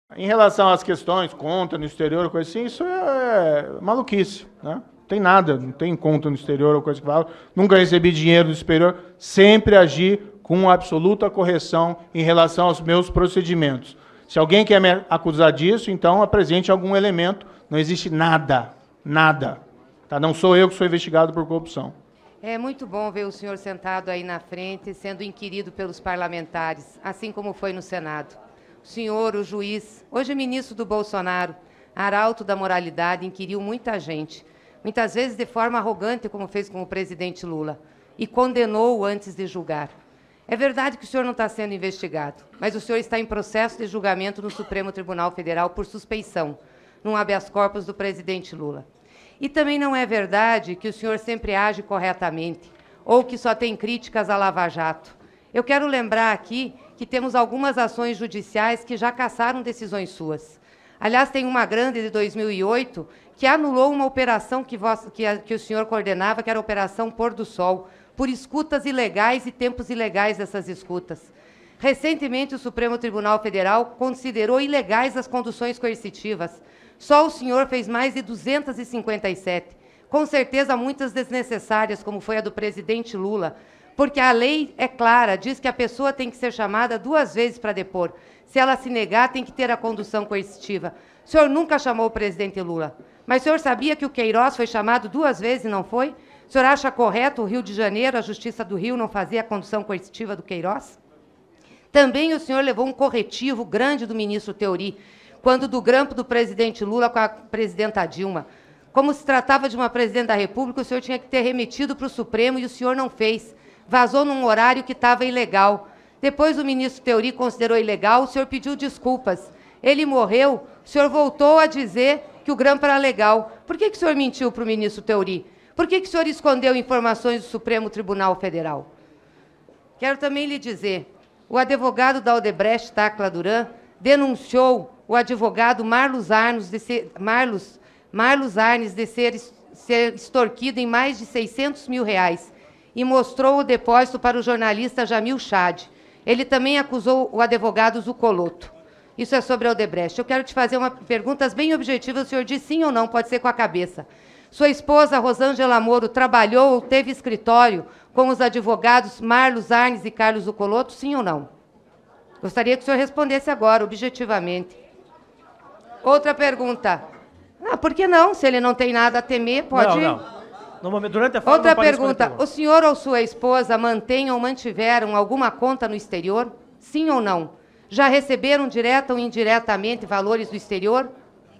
Em relação às questões, conta no exterior, coisa assim, isso é maluquice, né? Não tem nada, não tem conta no exterior ou coisa que fala. Nunca recebi dinheiro do exterior, sempre agi com absoluta correção em relação aos meus procedimentos. Se alguém quer me acusar disso, então apresente algum elemento. Não existe nada, nada. Tá? Não sou eu que sou investigado por corrupção. É muito bom ver o senhor sentado aí na frente, sendo inquirido pelos parlamentares, assim como foi no Senado. O senhor, o juiz, hoje ministro do Bolsonaro, arauto da moralidade, inquiriu muita gente, muitas vezes de forma arrogante, como fez com o presidente Lula, e condenou-o antes de julgar. É verdade que o senhor não está sendo investigado, mas o senhor está em processo de julgamento no Supremo Tribunal Federal por suspeição, num habeas corpus do presidente Lula. E também não é verdade que o senhor sempre age corretamente, ou que só tem críticas à Lava Jato. Eu quero lembrar aqui que temos algumas ações judiciais que já cassaram decisões suas. Aliás, tem uma grande de 2008 que anulou uma operação que o senhor coordenava, que era a Operação Pôr do Sol, por escutas ilegais e tempos ilegais dessas escutas. Recentemente, o Supremo Tribunal Federal considerou ilegais as conduções coercitivas. Só o senhor fez mais de 257. Com certeza, muitas desnecessárias, como foi a do presidente Lula, porque a lei é clara, diz que a pessoa tem que ser chamada 2 vezes para depor. Se ela se negar, tem que ter a condução coercitiva. O senhor nunca chamou o presidente Lula. Mas o senhor sabia que o Queiroz foi chamado 2 vezes e não foi? O senhor acha correto o Rio de Janeiro, a Justiça do Rio, não fazer a condução coercitiva do Queiroz? Também o senhor levou um corretivo grande do ministro Teori, quando do grampo do presidente Lula com a presidenta Dilma. Como se tratava de uma presidente da República, o senhor tinha que ter remetido para o Supremo e o senhor não fez. Vazou num horário que estava ilegal. Depois o ministro Teori considerou ilegal, o senhor pediu desculpas. Ele morreu, o senhor voltou a dizer que o grampo era legal. Por que o senhor mentiu para o ministro Teori? Por que o senhor escondeu informações do Supremo Tribunal Federal? Quero também lhe dizer, o advogado da Odebrecht, Tacla Duran, denunciou o advogado Marlos Arnes de ser extorquido em mais de R$600 mil e mostrou o depósito para o jornalista Jamil Chad. Ele também acusou o advogado Zucoloto. Isso é sobre a Odebrecht. Eu quero te fazer perguntas bem objetivas, o senhor diz sim ou não, pode ser com a cabeça. Sua esposa, Rosângela Moro, trabalhou ou teve escritório com os advogados Marlos Arnes e Carlos Zucoloto, sim ou não? Gostaria que o senhor respondesse agora, objetivamente. Outra pergunta. Por que não? Se ele não tem nada a temer, pode... Não. No momento, durante a fala, outra pergunta. O senhor ou sua esposa mantêm ou mantiveram alguma conta no exterior? Sim ou não? Já receberam direta ou indiretamente valores do exterior?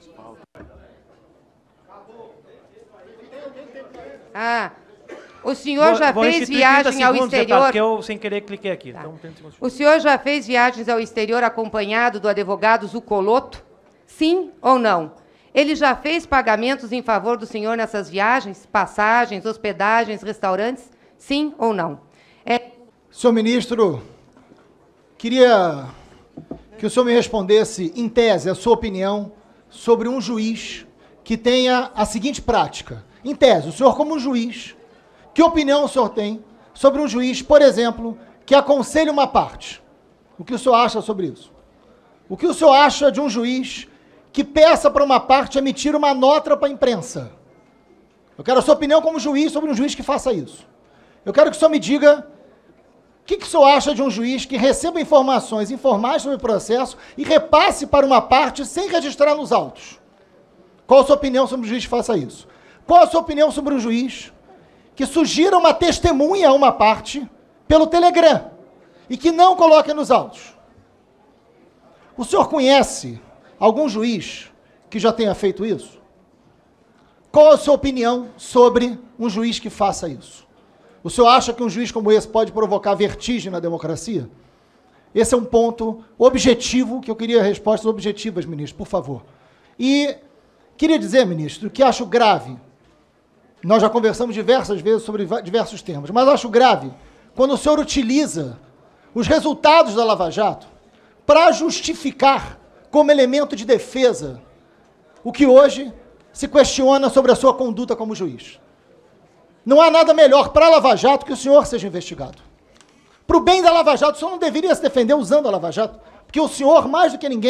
O senhor já fez viagem ao exterior? Porque eu, sem querer, cliquei aqui. Tá. Então, o senhor já fez viagens ao exterior acompanhado do advogado Zucoloto? Sim ou não? Ele já fez pagamentos em favor do senhor nessas viagens? Passagens, hospedagens, restaurantes? Sim ou não? Senhor ministro, queria que o senhor me respondesse, em tese, a sua opinião sobre um juiz que tenha a seguinte prática. Em tese, o senhor como juiz, que opinião o senhor tem sobre um juiz, por exemplo, que aconselha uma parte? O que o senhor acha sobre isso? O que o senhor acha de um juiz que peça para uma parte emitir uma nota para a imprensa? Eu quero a sua opinião como juiz sobre um juiz que faça isso. Eu quero que o senhor me diga o que o senhor acha de um juiz que receba informações informais sobre o processo e repasse para uma parte sem registrar nos autos. Qual a sua opinião sobre um juiz que faça isso? Qual a sua opinião sobre um juiz que sugira uma testemunha a uma parte pelo Telegram e que não coloque nos autos? O senhor conhece algum juiz que já tenha feito isso? Qual a sua opinião sobre um juiz que faça isso? O senhor acha que um juiz como esse pode provocar vertigem na democracia? Esse é um ponto objetivo, que eu queria respostas objetivas, ministro, por favor. E queria dizer, ministro, que acho grave, nós já conversamos diversas vezes sobre diversos temas, mas acho grave quando o senhor utiliza os resultados da Lava Jato para justificar como elemento de defesa o que hoje se questiona sobre a sua conduta como juiz. Não há nada melhor para a Lava Jato que o senhor seja investigado. Para o bem da Lava Jato, o senhor não deveria se defender usando a Lava Jato, porque o senhor, mais do que ninguém,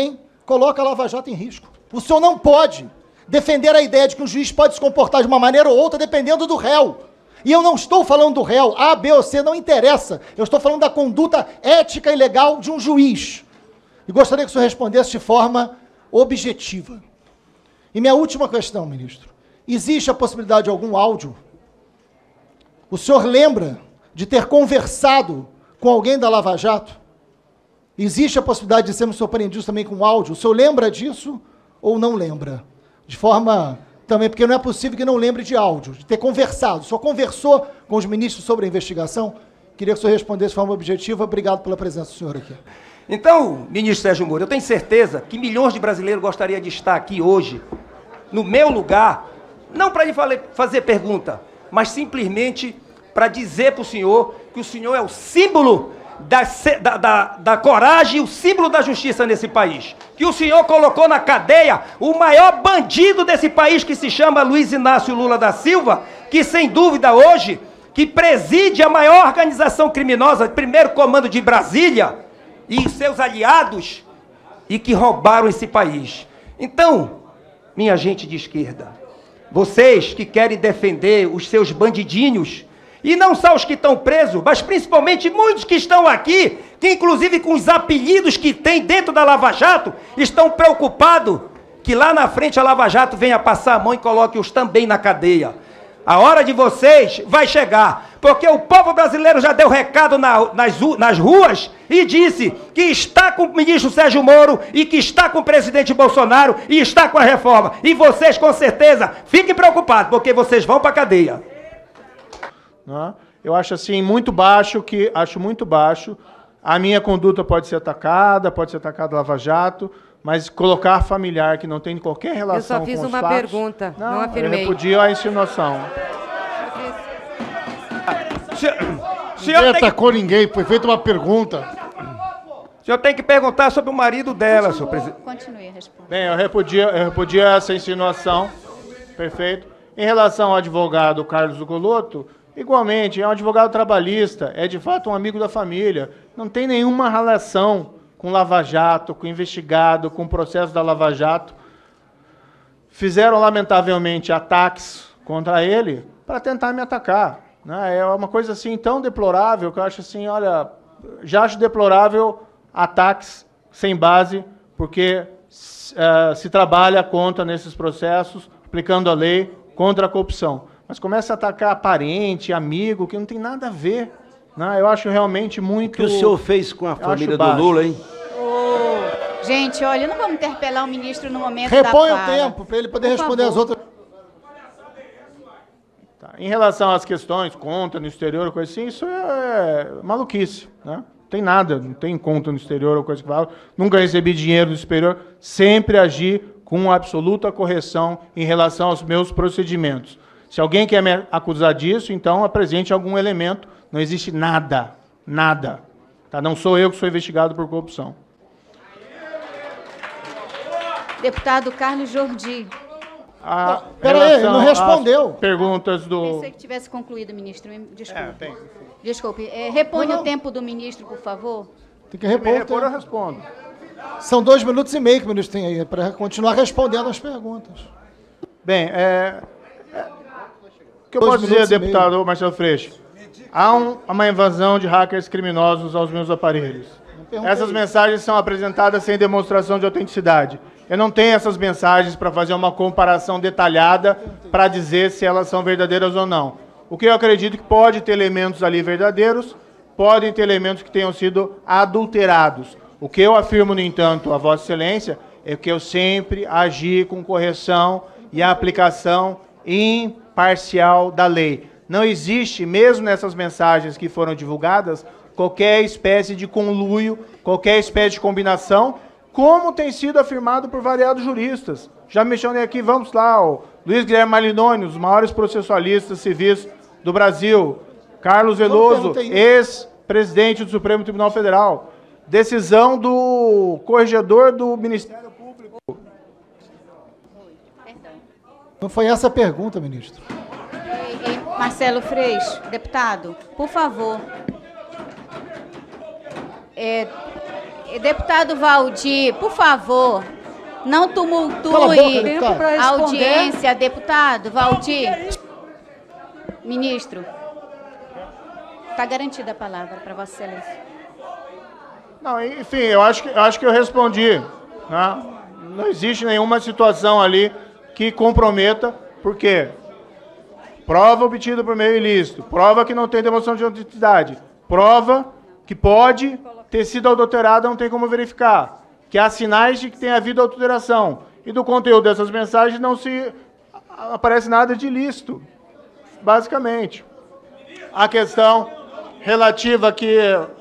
coloca a Lava Jato em risco. O senhor não pode defender a ideia de que um juiz pode se comportar de uma maneira ou outra dependendo do réu. E eu não estou falando do réu, A, B ou C, não interessa. Eu estou falando da conduta ética e legal de um juiz. E gostaria que o senhor respondesse de forma objetiva. E minha última questão, ministro. Existe a possibilidade de algum áudio? O senhor lembra de ter conversado com alguém da Lava Jato? Existe a possibilidade de sermos surpreendidos também com áudio? O senhor lembra disso ou não lembra? De forma também, porque não é possível que não lembre de áudio, de ter conversado. O senhor conversou com os ministros sobre a investigação? Queria que o senhor respondesse de forma objetiva. Obrigado pela presença do senhor aqui. Então, ministro Sérgio Moro, eu tenho certeza que milhões de brasileiros gostariam de estar aqui hoje, no meu lugar, não para lhe fazer pergunta, mas simplesmente para dizer para o senhor que o senhor é o símbolo da coragem, o símbolo da justiça nesse país. Que o senhor colocou na cadeia o maior bandido desse país, que se chama Luiz Inácio Lula da Silva, que sem dúvida hoje, que preside a maior organização criminosa, primeiro comando de Brasília, e seus aliados, e que roubaram esse país. Então, minha gente de esquerda, vocês que querem defender os seus bandidinhos, e não só os que estão presos, mas principalmente muitos que estão aqui, que inclusive com os apelidos que tem dentro da Lava Jato, estão preocupados que lá na frente a Lava Jato venha passar a mão e coloque-os também na cadeia. A hora de vocês vai chegar, porque o povo brasileiro já deu recado nas ruas e disse que está com o ministro Sérgio Moro e que está com o presidente Bolsonaro e está com a reforma. E vocês, com certeza, fiquem preocupados, porque vocês vão para a cadeia. Eu acho assim muito baixo, a minha conduta pode ser atacada Lava Jato, mas colocar familiar que não tem qualquer relação com os fatos... Eu só fiz uma pergunta, não afirmei. Eu repudio a insinuação. Ninguém atacou ninguém, foi feita uma pergunta. O senhor tem que perguntar sobre o marido dela, senhor presidente. Continue a responder. Bem, eu repudio essa insinuação. Perfeito. Em relação ao advogado Carlos Goloto, igualmente, é um advogado trabalhista, é de fato um amigo da família, não tem nenhuma relação com Lava Jato, com investigado, com o processo da Lava Jato. Fizeram, lamentavelmente, ataques contra ele para tentar me atacar. Né? É uma coisa assim tão deplorável que eu acho assim, olha, já acho deplorável ataques sem base, porque se trabalha contra nesses processos, aplicando a lei contra a corrupção. Mas começa a atacar parente, amigo, que não tem nada a ver. Né? Eu acho realmente muito... O que o senhor fez com a família do Lula, hein? Gente, olha, não vamos interpelar o ministro no momento Repõe da o fala. tempo para ele poder responder as outras. Tá. Em relação às questões, conta no exterior, coisa assim, isso é maluquice. Né? Não tem nada, não tem conta no exterior ou coisa que fala. Nunca recebi dinheiro do exterior, sempre agi com absoluta correção em relação aos meus procedimentos. Se alguém quer me acusar disso, então apresente algum elemento. Não existe nada, nada. Tá? Não sou eu que sou investigado por corrupção. Deputado Carlos Jordi. Peraí, ele não respondeu. Perguntas do... Pensei que tivesse concluído, ministro. Desculpe. Tem. Desculpe. Repõe o tempo do ministro, por favor. Tem que repor. Eu respondo. São 2 minutos e meio que o ministro tem aí, para continuar respondendo as perguntas. Bem, o que eu posso dizer, deputado Marcelo Freixo? Há uma invasão de hackers criminosos aos meus aparelhos. Essas mensagens são apresentadas sem demonstração de autenticidade. Eu não tenho essas mensagens para fazer uma comparação detalhada para dizer se elas são verdadeiras ou não. O que eu acredito que pode ter elementos ali verdadeiros, podem ter elementos que tenham sido adulterados. O que eu afirmo, no entanto, a Vossa Excelência, é que eu sempre agi com correção e a aplicação imparcial da lei. Não existe, mesmo nessas mensagens que foram divulgadas, qualquer espécie de conluio, qualquer espécie de combinação, como tem sido afirmado por variados juristas. Já mencionei aqui, vamos lá, o Luiz Guilherme Malinoni, os maiores processualistas civis do Brasil, Carlos Veloso, ex-presidente do Supremo Tribunal Federal, decisão do corregedor do Ministério Público. Não foi essa a pergunta, ministro. Marcelo Freixo, deputado, por favor. Deputado Valdir, por favor, Não Cala a tumultue boca, a deputado. audiência, deputado. Valdir. Ministro. Está garantida a palavra para Vossa Excelência. Não, enfim, eu acho que eu respondi. Né? Não existe nenhuma situação ali que comprometa, porque prova obtida por meio ilícito, prova que não tem demonstração de identidade, prova que pode ter sido adulterada, não tem como verificar, que há sinais de que tem havido adulteração, e do conteúdo dessas mensagens não se aparece nada de ilícito, basicamente. A questão relativa aqui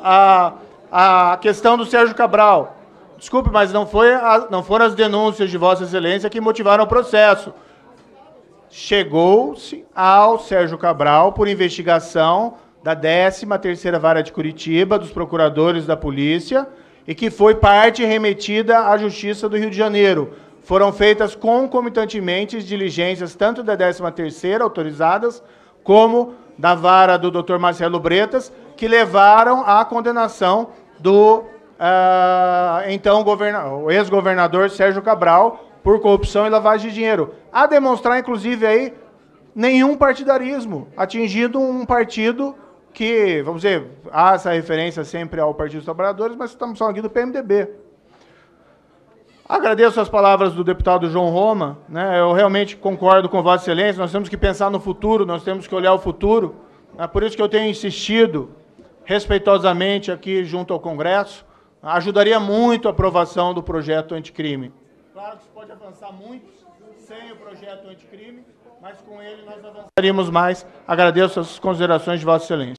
à questão do Sérgio Cabral. Desculpe, mas não foram as denúncias de Vossa Excelência que motivaram o processo. Chegou-se ao Sérgio Cabral por investigação da 13ª Vara de Curitiba, dos procuradores da polícia, e que foi parte remetida à Justiça do Rio de Janeiro. Foram feitas concomitantemente diligências tanto da 13ª autorizadas, como da vara do Dr. Marcelo Bretas, que levaram à condenação do então ex-governador Sérgio Cabral por corrupção e lavagem de dinheiro. A demonstrar, inclusive, aí, nenhum partidarismo, atingindo um partido que, vamos dizer, há essa referência sempre ao Partido dos Trabalhadores, mas estamos falando aqui do PMDB. Agradeço as palavras do deputado João Roma, né? Eu realmente concordo com Vossa Excelência, nós temos que pensar no futuro, nós temos que olhar o futuro. É por isso que eu tenho insistido respeitosamente aqui junto ao Congresso, ajudaria muito a aprovação do projeto anticrime. Claro que se pode avançar muito sem o projeto anticrime, mas com ele nós avançaríamos mais. Agradeço as considerações de Vossa Excelência.